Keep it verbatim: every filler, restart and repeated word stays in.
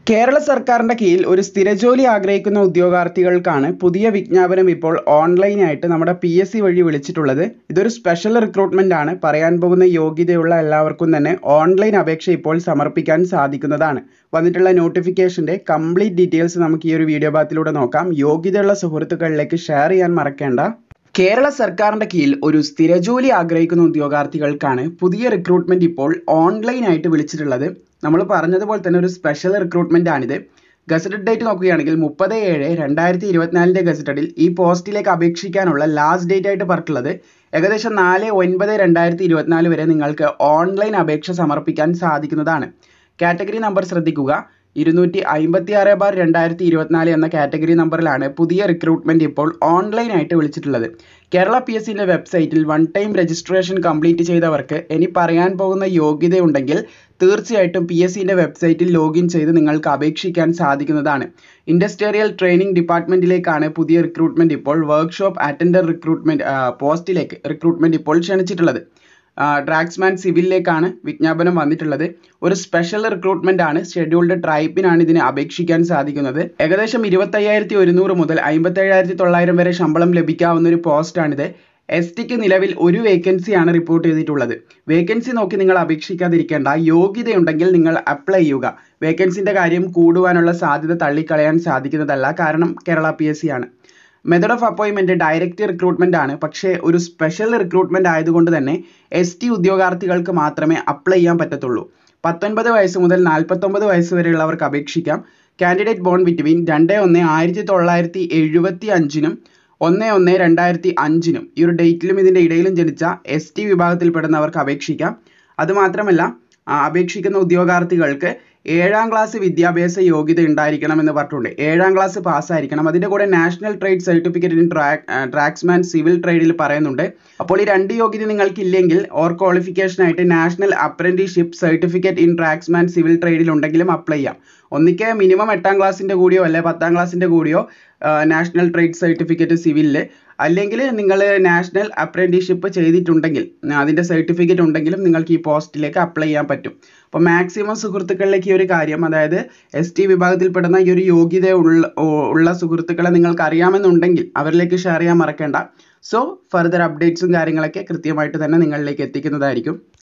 കേരള സർക്കാരിന്റെ കീഴിൽ ഒരു സ്ഥിരജോലി ആഗ്രഹിക്കുന്ന ഉദ്യോഗാർത്ഥികൾക്കാണ് പുതിയ വിജ്ഞാപനം ഇപ്പോൾ ഓൺലൈനായിട്ട് നമ്മുടെ പി എസ് സി വഴി വിളിച്ചിട്ടുള്ളത്. ഇതൊരു സ്പെഷ്യൽ റിക്രൂട്ട്മെന്റ് ആണ്. പറയാൻ പോകുന്ന യോഗ്യതയുള്ള എല്ലാവർക്കും തന്നെ ഓൺലൈൻ അപേക്ഷ ഇപ്പോൾ സമർപ്പിക്കാൻ സാധിക്കുന്നതാണ്. വന്നിട്ടുള്ള നോട്ടിഫിക്കേഷന്റെ കംപ്ലീറ്റ് ഡീറ്റെയിൽസ് നമുക്ക് ഈ ഒരു വീഡിയോ ഭാഗത്തിലൂടെ നോക്കാം. യോഗ്യതയുള്ള സുഹൃത്തുക്കളിലേക്ക് ഷെയർ ചെയ്യാൻ മറക്കേണ്ട. കേരള സർക്കാരിന്റെ കീഴിൽ ഒരു സ്ഥിരജോലി ആഗ്രഹിക്കുന്ന ഉദ്യോഗാർത്ഥികൾക്കാണ് പുതിയ റിക്രൂട്ട്മെന്റ് ഇപ്പോൾ ഓൺലൈനായിട്ട് വിളിച്ചിട്ടുള്ളത്. നമ്മൾ പറഞ്ഞതുപോലെ തന്നെ ഒരു സ്പെഷ്യൽ റിക്രൂട്ട്മെന്റ് ആണിത്. ഗസറ്റഡ് ഡേറ്റ് നോക്കുകയാണെങ്കിൽ മുപ്പത് ഏഴ് രണ്ടായിരത്തി ഇരുപത്തിനാലിൻ്റെ ഗസറ്റഡിൽ ഈ പോസ്റ്റിലേക്ക് അപേക്ഷിക്കാനുള്ള ലാസ്റ്റ് ഡേറ്റ് ആയിട്ട് പറഞ്ഞിട്ടുള്ളത് ഏകദേശം നാല് ഒൻപത് രണ്ടായിരത്തി ഇരുപത്തിനാല് വരെ നിങ്ങൾക്ക് ഓൺലൈൻ അപേക്ഷ സമർപ്പിക്കാൻ സാധിക്കുന്നതാണ്. കാറ്റഗറി നമ്പർ ശ്രദ്ധിക്കുക. ഇരുന്നൂറ്റി അമ്പത്തി ആറ് ബാർ രണ്ടായിരത്തി ഇരുപത്തിനാല് എന്ന കാറ്റഗറി നമ്പറിലാണ് പുതിയ റിക്രൂട്ട്മെന്റ് ഇപ്പോൾ ഓൺലൈനായിട്ട് വിളിച്ചിട്ടുള്ളത്. കേരള പി എസ് സിൻ്റെ വെബ്സൈറ്റിൽ വൺ ടൈം രജിസ്ട്രേഷൻ കംപ്ലീറ്റ് ചെയ്തവർക്ക് ഇനി പറയാൻ പോകുന്ന യോഗ്യതയുണ്ടെങ്കിൽ തീർച്ചയായിട്ടും പി എസ് സിൻ്റെ വെബ്സൈറ്റിൽ ലോഗിൻ ചെയ്ത് നിങ്ങൾക്ക് അപേക്ഷിക്കാൻ സാധിക്കുന്നതാണ്. ഇൻഡസ്ട്രിയൽ ട്രെയിനിങ് ഡിപ്പാർട്ട്മെന്റിലേക്കാണ് പുതിയ റിക്രൂട്ട്മെന്റ് ഇപ്പോൾ വർക്ക്ഷോപ്പ് അറ്റൻഡർ റിക്രൂട്ട്മെന്റ് പോസ്റ്റിലേക്ക് റിക്രൂട്ട്മെന്റ് ഇപ്പോൾ ക്ഷണിച്ചിട്ടുള്ളത്. ഡ്രാഗ്സ്മാൻ സിവിലിലേക്കാണ് വിജ്ഞാപനം വന്നിട്ടുള്ളത്. ഒരു സ്പെഷ്യൽ റിക്രൂട്ട്മെന്റ് ആണ്. ഷെഡ്യൂൾഡ് ട്രൈബിനാണ് ഇതിന് അപേക്ഷിക്കാൻ സാധിക്കുന്നത്. ഏകദേശം ഇരുപത്തയ്യായിരത്തി ഒരുന്നൂറ് മുതൽ അമ്പത്തേഴായിരത്തി തൊള്ളായിരം വരെ ശമ്പളം ലഭിക്കാവുന്ന ഒരു പോസ്റ്റാണിത്. എസ് ടിക്ക് നിലവിൽ ഒരു വേക്കൻസിയാണ് റിപ്പോർട്ട് ചെയ്തിട്ടുള്ളത്. വേക്കൻസി നോക്കി നിങ്ങൾ അപേക്ഷിക്കാതിരിക്കേണ്ട. യോഗ്യതയുണ്ടെങ്കിൽ നിങ്ങൾ അപ്ലൈ ചെയ്യുക. വേക്കൻസിന്റെ കാര്യം കൂടുവാനുള്ള സാധ്യത തള്ളിക്കളയാൻ സാധിക്കുന്നതല്ല. കാരണം കേരള പി എസ് സി ആണ്. മെത്തഡ് ഓഫ് അപ്പോയിൻമെന്റ് ഡയറക്റ്റ് റിക്രൂട്ട്മെന്റ് ആണ്. പക്ഷേ ഒരു സ്പെഷ്യൽ റിക്രൂട്ട്മെന്റ് ആയതുകൊണ്ട് തന്നെ എസ് ടി ഉദ്യോഗാർത്ഥികൾക്ക് മാത്രമേ അപ്ലൈ ചെയ്യാൻ പറ്റത്തുള്ളൂ. പത്തൊൻപത് വയസ്സ് മുതൽ നാൽപ്പത്തൊമ്പത് വയസ്സ് വരെയുള്ളവർക്ക് അപേക്ഷിക്കാം. കാൻഡിഡേറ്റ് ബോൺ ബിറ്റ്വീൻ രണ്ട് ഒന്ന് ആയിരത്തി തൊള്ളായിരത്തി എഴുപത്തി അഞ്ചിനും ഒന്ന് ഒന്ന് രണ്ടായിരത്തി അഞ്ചിനും ഈ ഒരു ഡേറ്റിലും ഇതിൻ്റെ ഇടയിലും ജനിച്ച എസ് ടി വിഭാഗത്തിൽപ്പെടുന്നവർക്ക് അപേക്ഷിക്കാം. അതുമാത്രമല്ല അപേക്ഷിക്കുന്ന ഉദ്യോഗാർത്ഥികൾക്ക് ഏഴാം ക്ലാസ് വിദ്യാഭ്യാസ യോഗ്യത ഉണ്ടായിരിക്കണമെന്ന് പറഞ്ഞിട്ടുണ്ട്. ഏഴാം ക്ലാസ് പാസ്സായിരിക്കണം. അതിൻ്റെ കൂടെ national trade certificate in track draughtsman civil ട്രേഡിൽ പറയുന്നുണ്ട്. അപ്പോൾ ഈ രണ്ട് യോഗ്യത നിങ്ങൾക്കില്ലെങ്കിൽ ഓർ ക്വാളിഫിക്കേഷൻ ആയിട്ട് national apprenticeship certificate in draughtsman civil ട്രേഡിൽ ഉണ്ടെങ്കിലും അപ്ലൈ ചെയ്യാം. ഒന്നിക്ക് മിനിമം എട്ടാം ക്ലാസ്സിൻ്റെ കൂടിയോ അല്ലെ പത്താം ക്ലാസ്സിൻ്റെ കൂടിയോ നാഷണൽ ട്രേഡ് സർട്ടിഫിക്കറ്റ് സിവിലിൽ, അല്ലെങ്കിൽ നിങ്ങൾ നാഷണൽ അപ്രന്റീസ്ഷിപ്പ് ചെയ്തിട്ടുണ്ടെങ്കിൽ അതിൻ്റെ സർട്ടിഫിക്കറ്റ് ഉണ്ടെങ്കിലും നിങ്ങൾക്ക് ഈ പോസ്റ്റിലേക്ക് അപ്ലൈ ചെയ്യാൻ പറ്റും. അപ്പോൾ മാക്സിമം സുഹൃത്തുക്കളിലേക്ക് ഈ ഒരു കാര്യം, അതായത് എസ് ടി വിഭാഗത്തിൽപ്പെടുന്ന ഈ ഒരു യോഗ്യത ഉള്ള ഉള്ള സുഹൃത്തുക്കളെ നിങ്ങൾക്ക് അറിയാമെന്നുണ്ടെങ്കിൽ അവരിലേക്ക് ഷെയർ ചെയ്യാൻ മറക്കേണ്ട. സോ ഫർദർ അപ്ഡേറ്റ്സും കാര്യങ്ങളൊക്കെ കൃത്യമായിട്ട് തന്നെ നിങ്ങളിലേക്ക് എത്തിക്കുന്നതായിരിക്കും.